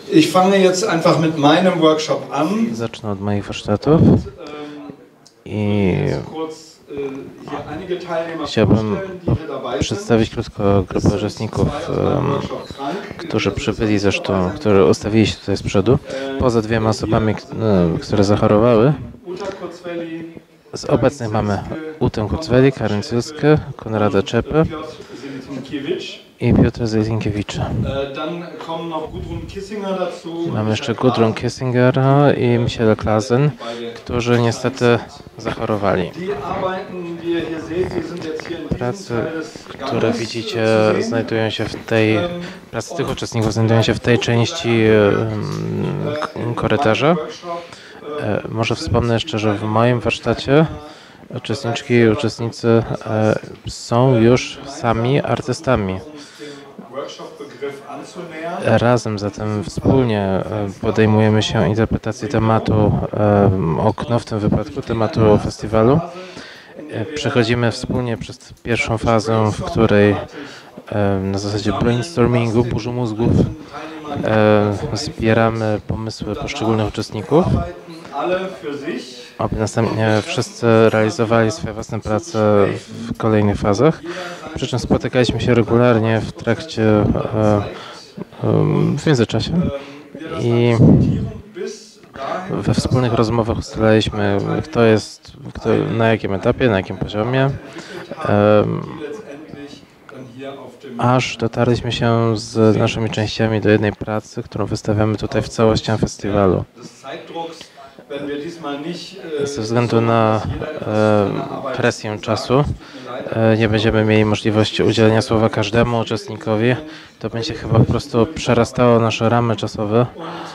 Ich fange jetzt einfach mit meinem Workshop an. Zacznę od moich warsztatów i chciałbym przedstawić krótko grupę uczestników, którzy przybyli zresztą, którzy ustawili się tutaj z przodu, poza dwiema osobami, które zachorowały. Z obecnych mamy Utę Kurzweli, Karin Zielskę, Konrada Czepę i Piotra Zelińkiewicza. Mamy jeszcze Gudrun Kissingera i Michaela Klasen, którzy niestety zachorowali. Prace, które widzicie, znajdują się w tej, prace tych uczestników znajdują się w tej części korytarza. Może wspomnę jeszcze, że w moim warsztacie uczestniczki i uczestnicy są już sami artystami. Razem zatem wspólnie podejmujemy się interpretacji tematu Okno, w tym wypadku tematu festiwalu. Przechodzimy wspólnie przez pierwszą fazę, w której na zasadzie brainstormingu, burzy mózgów, zbieramy pomysły poszczególnych uczestników, aby następnie wszyscy realizowali swoje własne prace w kolejnych fazach. Przy czym spotykaliśmy się regularnie w trakcie, w międzyczasie i we wspólnych rozmowach ustalaliśmy, kto jest, na jakim etapie, na jakim poziomie, aż dotarliśmy się z naszymi częściami do jednej pracy, którą wystawiamy tutaj w całości na festiwalu. Ze względu na presję czasu nie będziemy mieli możliwości udzielenia słowa każdemu uczestnikowi. To będzie chyba po prostu przerastało nasze ramy czasowe.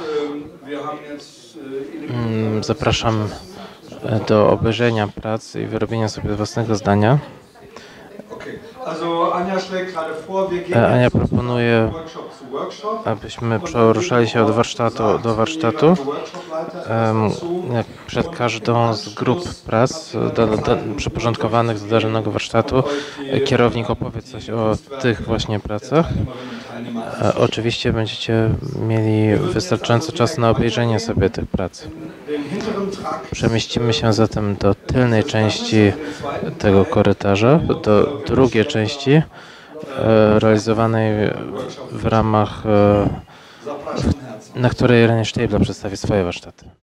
Zapraszam do obejrzenia prac i wyrobienia sobie własnego zdania. Ania proponuje, abyśmy poruszali się od warsztatu do warsztatu. Przed każdą z grup prac przyporządkowanych do danego warsztatu kierownik opowie coś o tych właśnie pracach. Oczywiście będziecie mieli wystarczająco czasu na obejrzenie sobie tych prac. Przemieścimy się zatem do tylnej części tego korytarza, do drugiej części realizowanej w ramach, na której René Stäbler przedstawi swoje warsztaty.